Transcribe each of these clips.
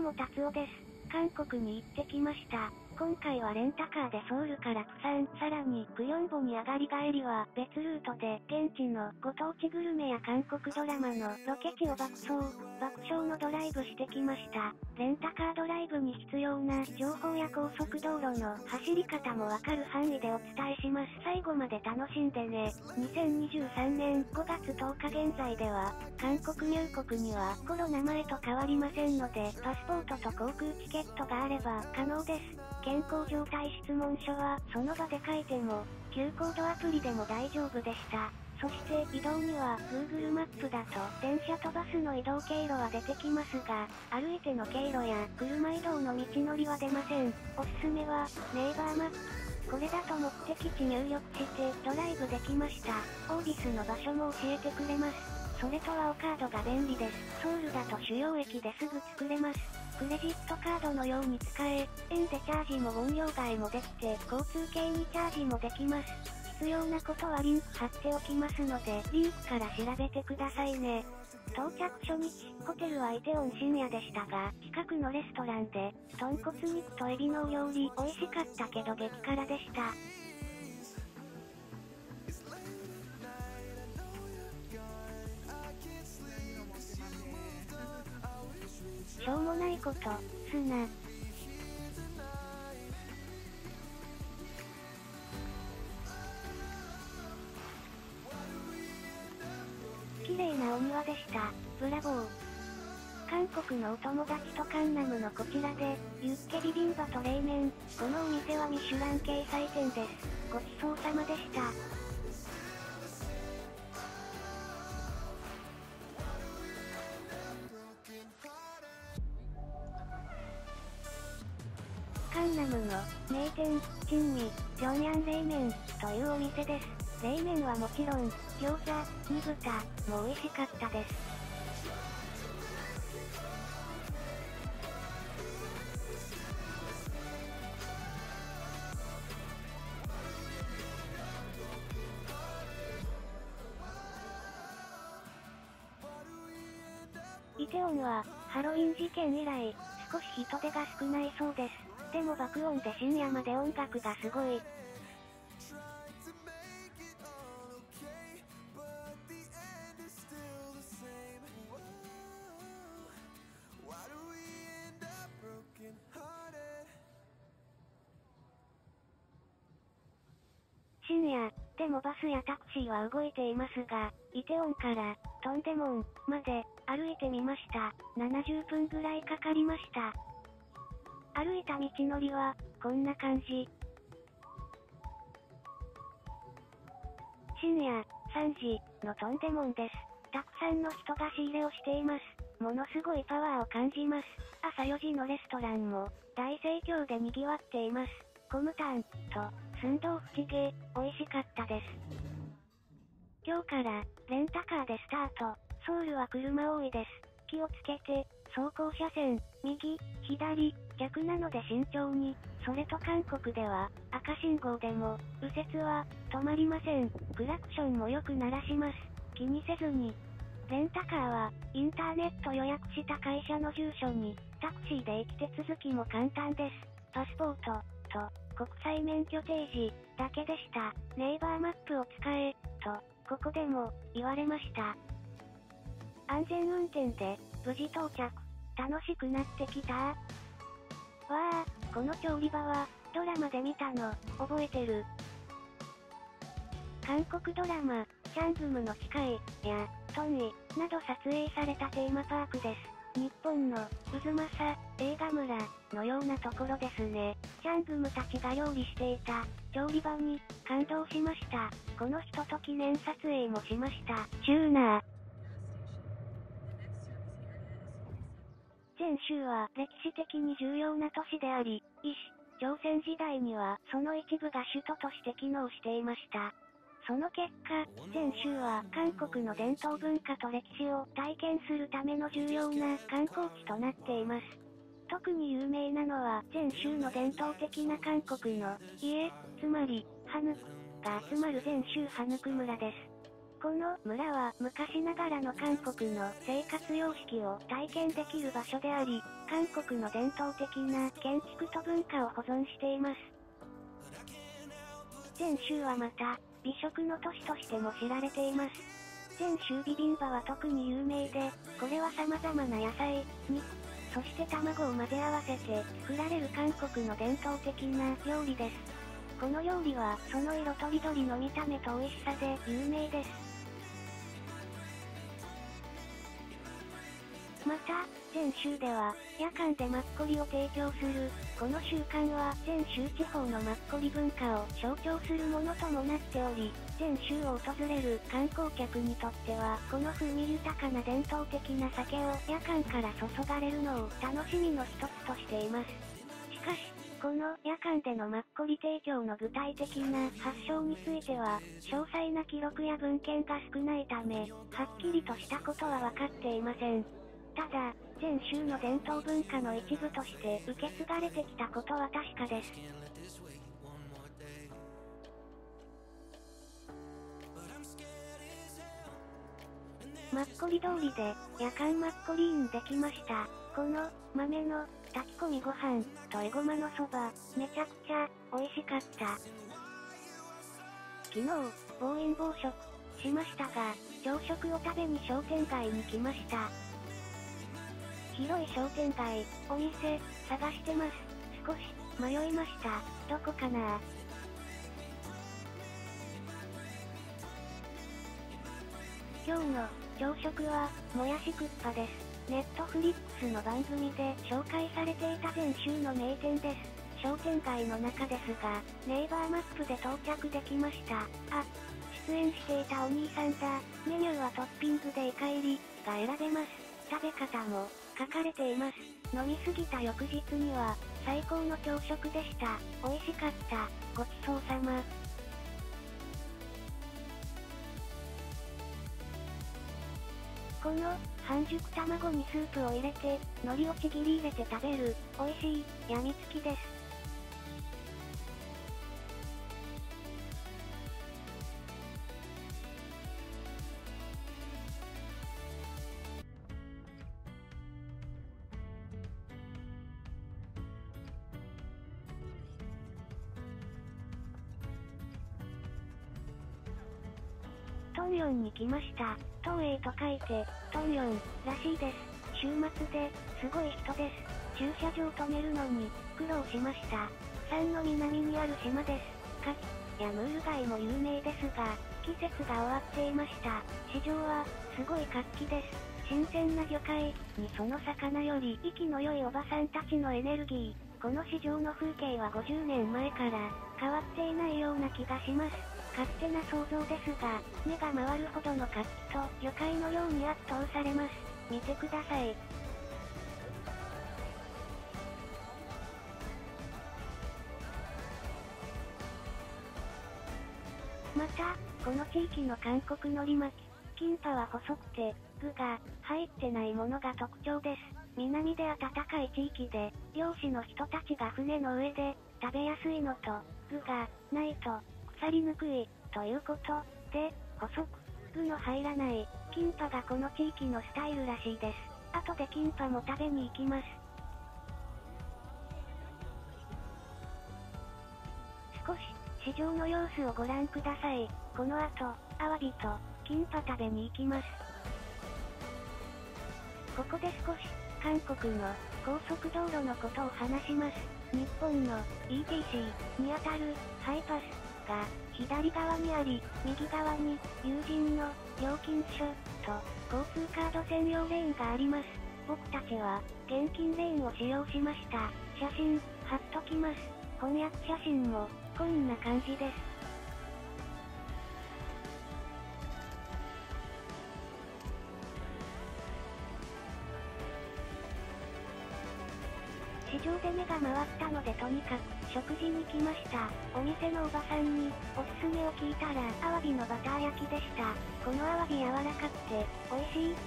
も達夫です。韓国に行ってきました。今回はレンタカーでソウルからプサン、さらにクヨンボに上がり帰りは別ルートで現地のご当地グルメや韓国ドラマのロケ地を爆笑のドライブしてきました。レンタカードライブに必要な情報や高速道路の走り方もわかる範囲でお伝えします。最後まで楽しんでね。2023年5月10日現在では、韓国入国にはコロナ前と変わりませんので、パスポートと航空チケットがあれば可能です。健康状態質問書はその場で書いても、Q コードアプリでも大丈夫でした。そして移動には Google マップだと電車とバスの移動経路は出てきますが、歩いての経路や車移動の道のりは出ません。おすすめはネイバーマップ。これだと目的地入力してドライブできました。オービスの場所も教えてくれます。それとワオカードが便利です。ソウルだと主要駅ですぐ作れます。クレジットカードのように使え、円でチャージもウォン両替もできて、交通系にチャージもできます。必要なことはリンク貼っておきますので、リンクから調べてくださいね。到着初日、ホテルはイテウォン深夜でしたが、近くのレストランで、豚骨肉とエビのお料理、美味しかったけど激辛でした。しょうもないこと、すな。綺麗なお庭でした。ブラボー。韓国のお友達とカンナムのこちらで、ユッケビビンバと冷麺。このお店はミシュラン掲載店です。ごちそうさまでした。カンナムの名店、珍味、ピョンヤン冷麺というお店です。冷麺はもちろん、餃子、煮豚も美味しかったです。イテウォンは、ハロウィン事件以来、少し人手が少ないそうです。でも爆音で深夜まで音楽がすごい。深夜、でもバスやタクシーは動いていますが、イテウォンから、トンデモンまで歩いてみました。70分ぐらいかかりました。歩いた道のりは、こんな感じ。深夜、3時、のトンデモンです。たくさんの人が仕入れをしています。ものすごいパワーを感じます。朝4時のレストランも、大盛況で賑わっています。コムタン、と、寸豆腐チゲ、美味しかったです。今日から、レンタカーでスタート。ソウルは車多いです。気をつけて、走行車線、右、左、逆なので慎重に。それと韓国では、赤信号でも、右折は、止まりません。クラクションもよく鳴らします。気にせずに。レンタカーは、インターネット予約した会社の住所に、タクシーで行き手続きも簡単です。パスポート、と、国際免許提示、だけでした。ネイバーマップを使え、と、ここでも、言われました。安全運転で、無事到着。楽しくなってきた？わあ、この調理場は、ドラマで見たの、覚えてる。韓国ドラマ、チャングムの誓い、や、トンイ、など撮影されたテーマパークです。日本の、渦政、映画村、のようなところですね。チャングムたちが料理していた、調理場に、感動しました。この人と記念撮影もしました。チューナー。全州は歴史的に重要な都市であり、朝鮮時代にはその一部が首都として機能していました。その結果、全州は韓国の伝統文化と歴史を体験するための重要な観光地となっています。特に有名なのは全州の伝統的な韓国の家、つまり、ハヌクが集まる全州ハヌク村です。 この村は昔ながらの韓国の生活様式を体験できる場所であり、韓国の伝統的な建築と文化を保存しています。全州はまた、美食の都市としても知られています。全州ビビンバは特に有名で、これは様々な野菜、肉、そして卵を混ぜ合わせて作られる韓国の伝統的な料理です。この料理はその色とりどりの見た目と美味しさで有名です。また、全州では夜間でマッコリを提供する、この習慣は全州地方のマッコリ文化を象徴するものともなっており、全州を訪れる観光客にとってはこの風味豊かな伝統的な酒を夜間から注がれるのを楽しみの一つとしています。しかし、この夜間でのマッコリ提供の具体的な発祥については、詳細な記録や文献が少ないため、はっきりとしたことは分かっていません。ただ、全州の伝統文化の一部として受け継がれてきたことは確かです。マッコリ通りで夜間マッコリインできました。この豆の炊き込みご飯とエゴマのそば、めちゃくちゃ美味しかった。昨日、暴飲暴食しましたが、朝食を食べに商店街に来ました。広い商店街、お店、探してます。少し迷いました。どこかな？今日の朝食は、もやしクッパです。ネットフリックスの番組で紹介されていた全州の名店です。商店街の中ですが、ネイバーマップで到着できました。あ、出演していたお兄さんだ。メニューはトッピングでイカ入りが選べます。食べ方も書かれています。飲みすぎた翌日には、最高の朝食でした。美味しかった。ごちそうさま。この、半熟卵にスープを入れて、海苔をちぎり入れて食べる、美味しい、やみつきです。トンヨンに来ました。東映と書いて、トンヨン、らしいです。週末で、すごい人です。駐車場止めるのに、苦労しました。釜山の南にある島です。カキやムール貝も有名ですが、季節が終わっていました。市場は、すごい活気です。新鮮な魚介にその魚より息の良いおばさんたちのエネルギー。この市場の風景は50年前から変わっていないような気がします。勝手な想像ですが、目が回るほどの活気と魚介のように圧倒されます。見てください。また、この地域の韓国海苔巻き、キンパは細くて、具が入ってないものが特徴です。南で暖かい地域で、漁師の人たちが船の上で食べやすいのと、具がないと腐りにくいということで、細く具の入らないキンパがこの地域のスタイルらしいです。後でキンパも食べに行きます。少し市場の様子をご覧ください。この後、アワビとキンパ食べに行きます。ここで少し韓国の高速道路のことを話します。日本の ETC にあたるハイパスが左側にあり、右側に有人の料金所と交通カード専用レーンがあります。僕たちは現金レーンを使用しました。写真貼っときます。翻訳写真もこんな感じです。市場で目が回ったのでとにかく食事に来ました。お店のおばさんにおすすめを聞いたらアワビのバター焼きでした。このアワビ柔らかくて美味しい。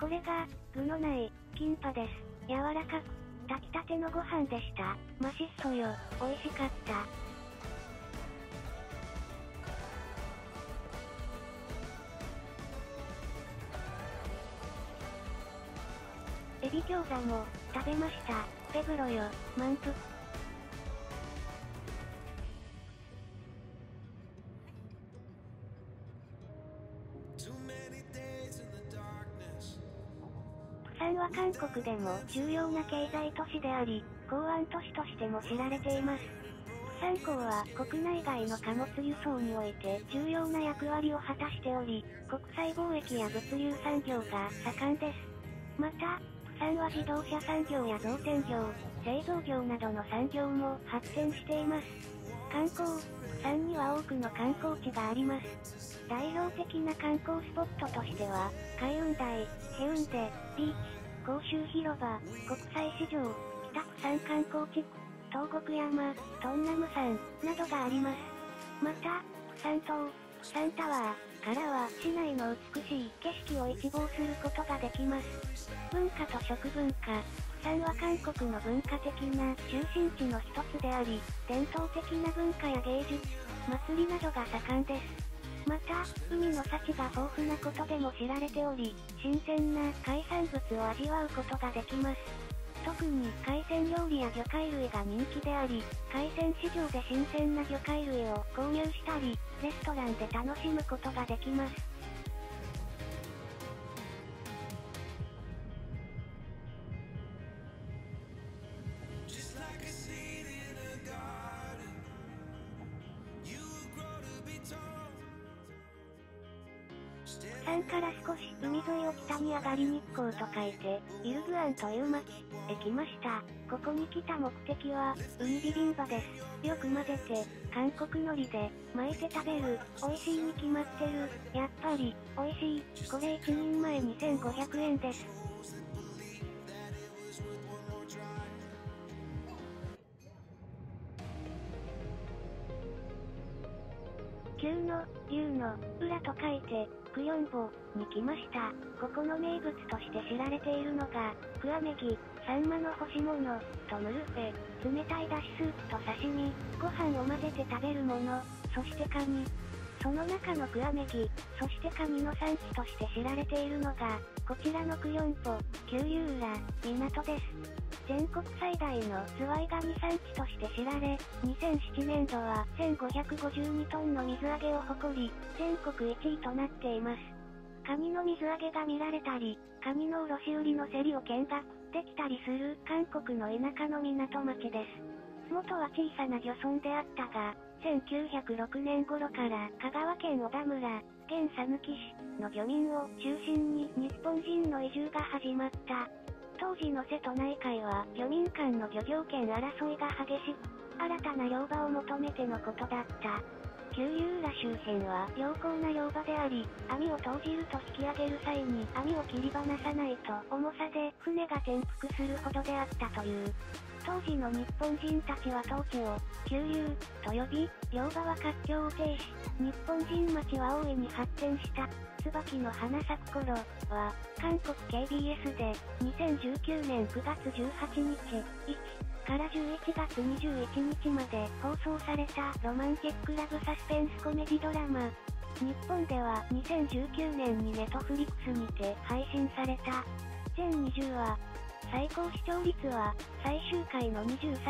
これが、具のない、キンパです。柔らかく、炊きたてのご飯でした。マシッソよ、美味しかった。エビ餃子も、食べました。ペブロよ、満腹。釜山は韓国でも重要な経済都市であり、港湾都市としても知られています。釜山港は国内外の貨物輸送において重要な役割を果たしており、国際貿易や物流産業が盛んです。また、釜山は自動車産業や造船業、製造業などの産業も発展しています。観光、釜山には多くの観光地があります。代表的な観光スポットとしては、海運台、ヘウンデ、ビーチ、公衆広場、国際市場、北釜山観光地区、東国山、トンナム山、などがあります。また、釜山島、釜山タワーからは市内の美しい景色を一望することができます。文化と食文化、釜山は韓国の文化的な中心地の一つであり、伝統的な文化や芸術、祭りなどが盛んです。また、海の幸が豊富なことでも知られており、新鮮な海産物を味わうことができます。特に海鮮料理や魚介類が人気であり、海鮮市場で新鮮な魚介類を購入したり、レストランで楽しむことができます。釜山から少し海沿いを北に上がり日光と書いて、イルグアンという町へ来ました。ここに来た目的は、ウニビビンバです。よく混ぜて、韓国海苔で巻いて食べる。美味しいに決まってる。やっぱり、美味しい。これ1人前2500円です。牛の、牛の、裏と書いて、クヨンボに来ました。ここの名物として知られているのが、クワネギ、サンマの干し物、とムルフェ、冷たいだしスープと刺身、ご飯を混ぜて食べるもの、そしてカニ。その中のクワネギ、そしてカニの産地として知られているのが、こちらのクヨンポ、旧ユーラ、港です。全国最大のズワイガニ産地として知られ、2007年度は1552トンの水揚げを誇り、全国1位となっています。カニの水揚げが見られたり、カニの卸売の競りを見学できたりする韓国の田舎の港町です。元は小さな漁村であったが、1906年頃から香川県小田村、現讃岐市の漁民を中心に日本人の移住が始まった。当時の瀬戸内海は漁民間の漁業権争いが激しく、新たな漁場を求めてのことだった。旧ユーラ周辺は良好な漁場であり、網を投じると引き上げる際に網を切り離さないと重さで船が転覆するほどであったという。当時の日本人たちは当地を旧ユーと呼び、漁場は活況を呈し、日本人町は大いに発展した。椿の花咲く頃は、韓国 KBS で2019年9月18日、1から11月21日まで放送されたロマンティックラブサスペンスコメディドラマ。日本では2019年にネトフリックスにて配信された。全20話。最高視聴率は最終回の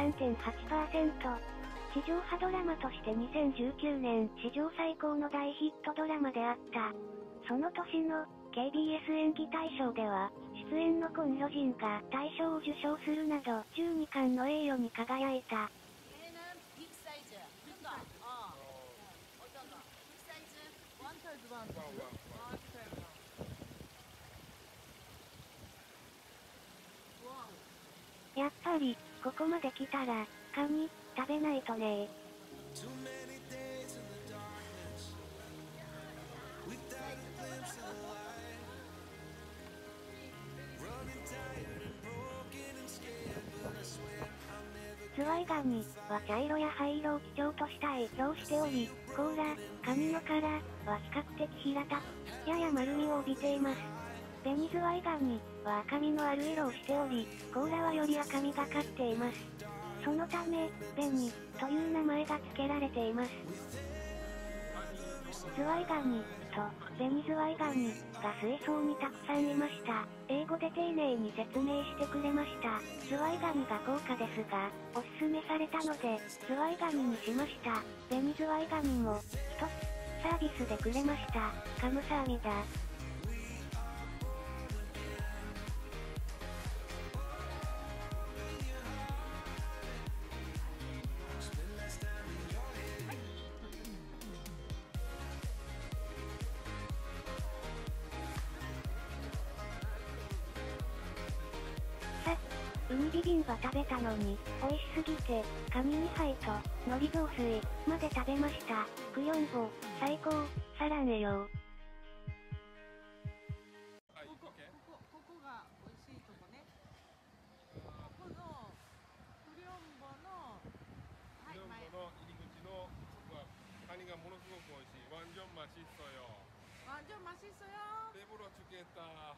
23.8%。地上波ドラマとして2019年史上最高の大ヒットドラマであった。その年の KBS 演技大賞では、出演のコン・ヨジンが大賞を受賞するなど12冠の栄誉に輝いた。やっぱり、ここまで来たら、カニ、食べないとねズワイガニは茶色や灰色を基調とした絵表しており、甲羅、カニの殻は比較的平たく、やや丸みを帯びています。 ベニズワイガニは赤みのある色をしており、甲羅はより赤みがかっています。そのため、ベニという名前が付けられています。ズワイガニとベニズワイガニが水槽にたくさんいました。英語で丁寧に説明してくれました。ズワイガニが高価ですが、おすすめされたので、ズワイガニにしました。ベニズワイガニも、一つ、サービスでくれました。カムサハミダ。ウニビビンバ食べたのに、美味しすぎて、カニ2杯と、海苔雑炊、まで食べました。クヨンボ、最高、サランエヨ。 ここが美味しいとこね。ここの、クリョンボの、 クリョンボの入り口の、ここは、カニがものすごく美味しい。ワンジョンマシッソよ。 ワンジョンマシッソよ。 レブロチュケタ。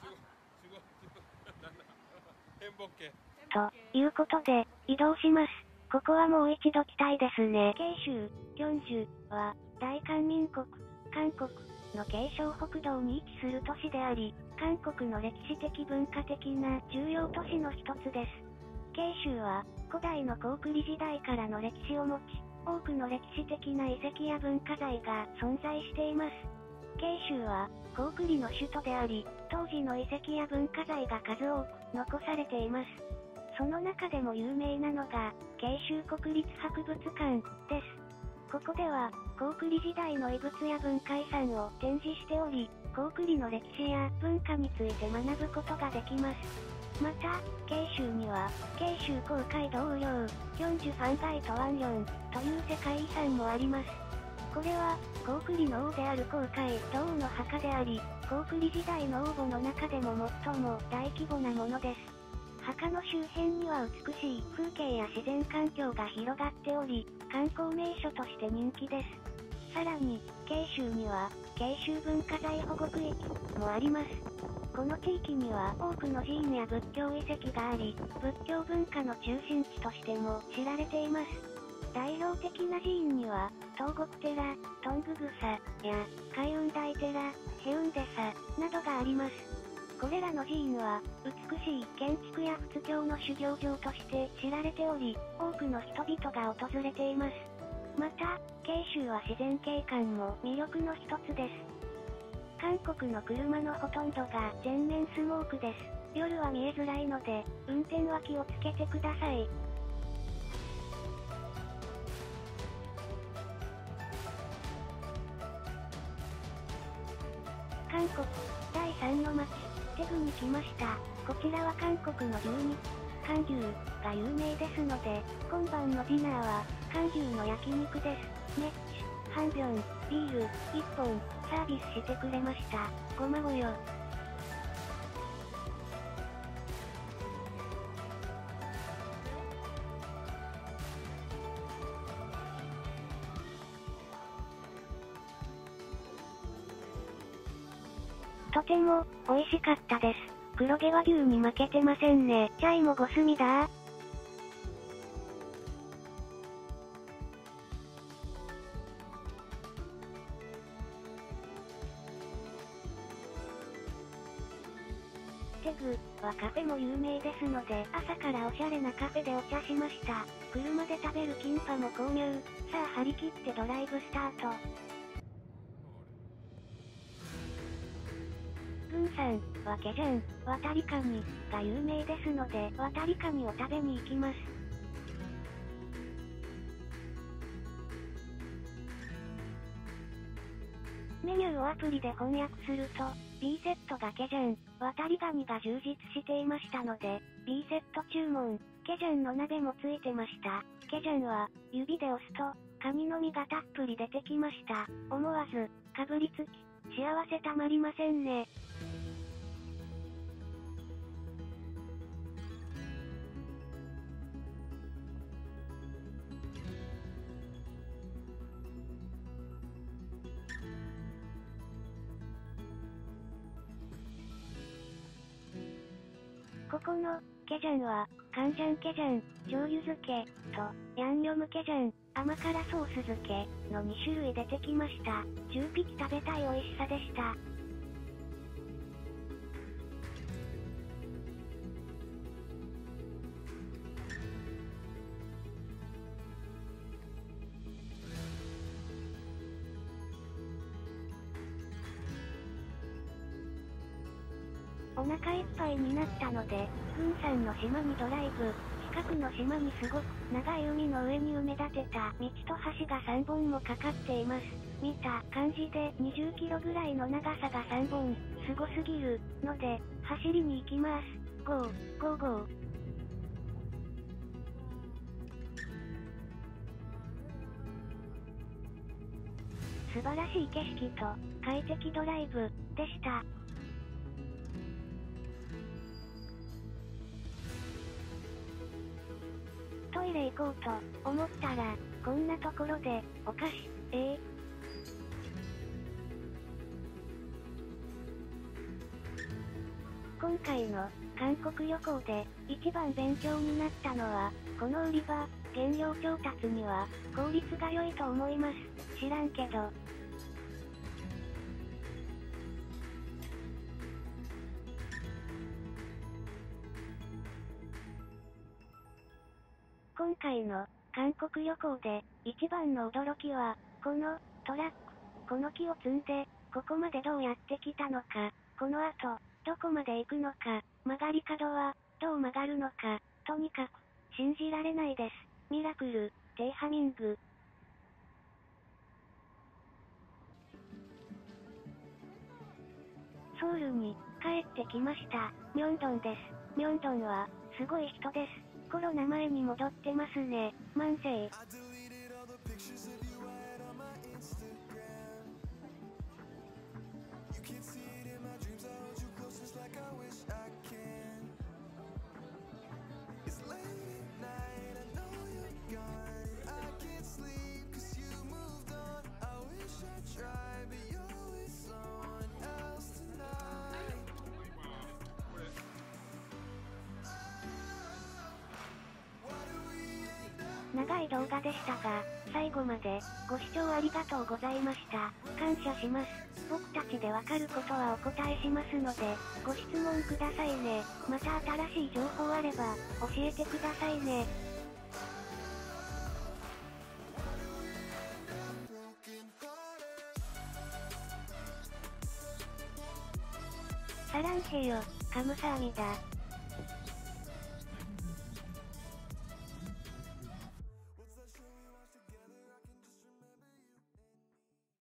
なんだ。変ボッケ。 ということで、移動します。ここはもう一度来たいですね。慶州、キョンジュは、大韓民国、韓国の慶尚北道に位置する都市であり、韓国の歴史的文化的な重要都市の一つです。慶州は、古代の高句麗時代からの歴史を持ち、多くの歴史的な遺跡や文化財が存在しています。慶州は、高句麗の首都であり、当時の遺跡や文化財が数多く残されています。その中でも有名なのが、慶州国立博物館です。ここでは、高句麗時代の遺物や文化遺産を展示しており、高句麗の歴史や文化について学ぶことができます。また、慶州には、慶州公会堂陵、キョンジュファンガイトワンヨンという世界遺産もあります。これは、高句麗の王である公会堂の墓であり、高句麗時代の王墓の中でも最も大規模なものです。墓の周辺には美しい風景や自然環境が広がっており、観光名所として人気です。さらに、慶州には、慶州文化財保護区域もあります。この地域には多くの寺院や仏教遺跡があり、仏教文化の中心地としても知られています。代表的な寺院には、東国寺、トンググサや海雲大寺、ヘウンデサなどがあります。これらの寺院は、美しい建築や仏教の修行場として知られており、多くの人々が訪れています。また、慶州は自然景観も魅力の一つです。韓国の車のほとんどが全面スモークです。夜は見えづらいので、運転は気をつけてください。韓国、第3の町、テグに来ました。こちらは韓国の12、韓牛が有名ですので、今晩のディナーは、韓牛の焼肉です。メッチ、ハンビョン、ビール、1本、サービスしてくれました。ごまごよ。とても、美味しかったです。黒毛和牛に負けてませんね。チャイもごすみだー。テグはカフェも有名ですので、朝からおしゃれなカフェでお茶しました。車で食べるキンパも購入。さあ張り切ってドライブスタート。軍さんはケジャン、渡りカニが有名ですので、渡りカニを食べに行きます。メニューをアプリで翻訳すると、B セットがケジャン、渡りガニが充実していましたので、B セット注文、ケジャンの鍋もついてました。ケジャンは、指で押すと、カニの身がたっぷり出てきました。思わず、かぶりつき、幸せたまりませんね。 ここの、ケジャンは、カンジャンケジャン、醤油漬け、と、ヤンニョムケジャン、甘辛ソース漬け、の2種類出てきました。10匹食べたい美味しさでした。お腹いっぱいになったので、プンさんの島にドライブ、近くの島にすごく長い海の上に埋め立てた道と橋が3本もかかっています。見た感じで20キロぐらいの長さが3本、すごすぎるので、走りに行きます。ゴー、ゴーゴー。素晴らしい景色と快適ドライブでした。トイレ行こうと思ったら、こんなところでお菓子、今回の韓国旅行で一番勉強になったのは、この売り場、原料調達には効率が良いと思います。知らんけど。今回の韓国旅行で一番の驚きは、このトラック、この木を積んで、ここまでどうやって来たのか、この後、どこまで行くのか、曲がり角は、どう曲がるのか、とにかく、信じられないです。ミラクル、テイハミング。ソウルに帰ってきました。ミョンドンです。ミョンドンは、すごい人です。コロナ前に戻ってますね。万世。長い動画でしたが、最後までご視聴ありがとうございました。感謝します。僕たちでわかることはお答えしますので、ご質問くださいね。また新しい情報あれば、教えてくださいね。サランヘヨ、カムサハミダ。